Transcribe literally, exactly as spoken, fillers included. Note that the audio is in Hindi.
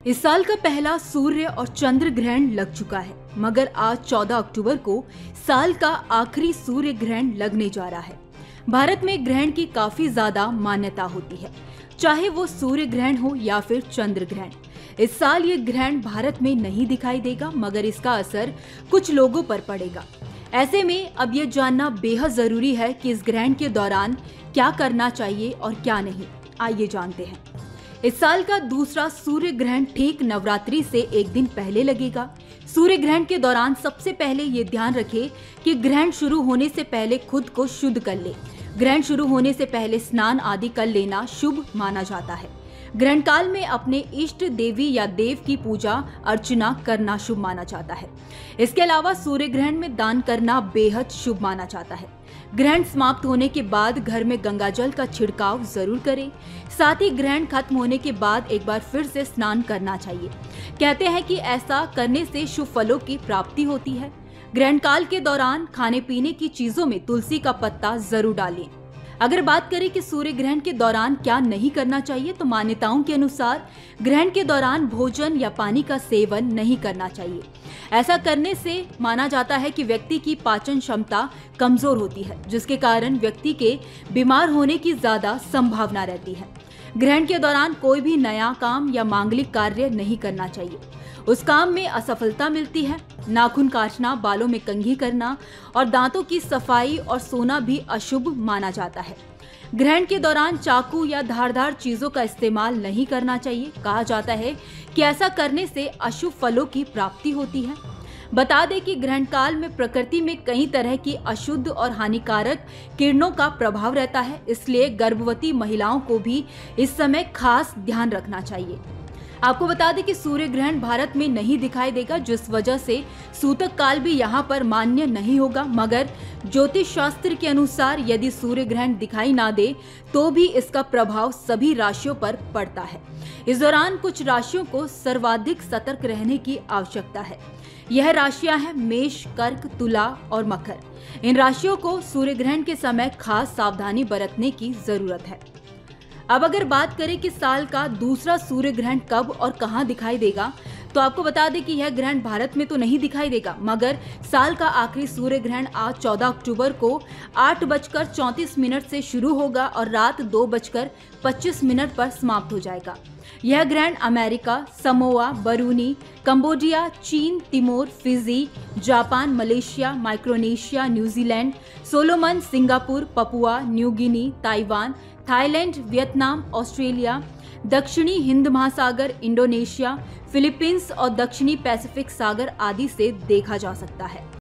इस साल का पहला सूर्य और चंद्र ग्रहण लग चुका है, मगर आज चौदह अक्टूबर को साल का आखिरी सूर्य ग्रहण लगने जा रहा है। भारत में ग्रहण की काफी ज्यादा मान्यता होती है, चाहे वो सूर्य ग्रहण हो या फिर चंद्र ग्रहण। इस साल ये ग्रहण भारत में नहीं दिखाई देगा, मगर इसका असर कुछ लोगों पर पड़ेगा। ऐसे में अब ये जानना बेहद जरूरी है कि इस ग्रहण के दौरान क्या करना चाहिए और क्या नहीं। आइए जानते हैं। इस साल का दूसरा सूर्य ग्रहण ठीक नवरात्रि से एक दिन पहले लगेगा। सूर्य ग्रहण के दौरान सबसे पहले ये ध्यान रखें कि ग्रहण शुरू होने से पहले खुद को शुद्ध कर ले। ग्रहण शुरू होने से पहले स्नान आदि कर लेना शुभ माना जाता है। ग्रहण काल में अपने इष्ट देवी या देव की पूजा अर्चना करना शुभ माना जाता है। इसके अलावा सूर्य ग्रहण में दान करना बेहद शुभ माना जाता है। ग्रहण समाप्त होने के बाद घर में गंगा जल का छिड़काव जरूर करें। साथ ही ग्रहण खत्म होने के बाद एक बार फिर से स्नान करना चाहिए। कहते हैं कि ऐसा करने से शुभ फलों की प्राप्ति होती है। ग्रहण काल के दौरान खाने पीने की चीजों में तुलसी का पत्ता जरूर डालें। अगर बात करें कि सूर्य ग्रहण के दौरान क्या नहीं करना चाहिए, तो मान्यताओं के अनुसार ग्रहण के दौरान भोजन या पानी का सेवन नहीं करना चाहिए। ऐसा करने से माना जाता है कि व्यक्ति की पाचन क्षमता कमजोर होती है, जिसके कारण व्यक्ति के बीमार होने की ज्यादा संभावना रहती है। ग्रहण के दौरान कोई भी नया काम या मांगलिक कार्य नहीं करना चाहिए। उस काम में असफलता मिलती है। नाखून काटना, बालों में कंघी करना और दांतों की सफाई और सोना भी अशुभ माना जाता है। ग्रहण के दौरान चाकू या धारदार चीजों का इस्तेमाल नहीं करना चाहिए। कहा जाता है कि ऐसा करने से अशुभ फलों की प्राप्ति होती है। बता दें कि ग्रहण काल में प्रकृति में कई तरह की अशुद्ध और हानिकारक किरणों का प्रभाव रहता है, इसलिए गर्भवती महिलाओं को भी इस समय खास ध्यान रखना चाहिए। आपको बता दें कि सूर्य ग्रहण भारत में नहीं दिखाई देगा, जिस वजह से सूतक काल भी यहाँ पर मान्य नहीं होगा। मगर ज्योतिष शास्त्र के अनुसार यदि सूर्य ग्रहण दिखाई ना दे तो भी इसका प्रभाव सभी राशियों पर पड़ता है। इस दौरान कुछ राशियों को सर्वाधिक सतर्क रहने की आवश्यकता है। यह राशियां हैं मेष, कर्क, तुला और मकर। इन राशियों को सूर्य ग्रहण के समय खास सावधानी बरतने की जरूरत है। अब अगर बात करें कि साल का दूसरा सूर्य ग्रहण कब और कहां दिखाई देगा, तो आपको बता दें कि यह ग्रहण भारत में तो नहीं दिखाई देगा, मगर साल का आखिरी सूर्य ग्रहण आज चौदह अक्टूबर को आठ बजकर चौंतीस मिनट से शुरू होगा और रात दो बजकर पच्चीस मिनट पर समाप्त हो जाएगा। यह ग्रहण अमेरिका, समोआ, बरूनी, कंबोडिया, चीन, Timor, Fiji, Japan, Malaysia, Micronesia, New Zealand, Solomon, Singapore, Papua, New Guinea, Taiwan, Thailand, Vietnam, Australia, दक्षिणी हिंद महासागर, इंडोनेशिया, फिलीपींस और दक्षिणी पैसिफिक सागर आदि से देखा जा सकता है।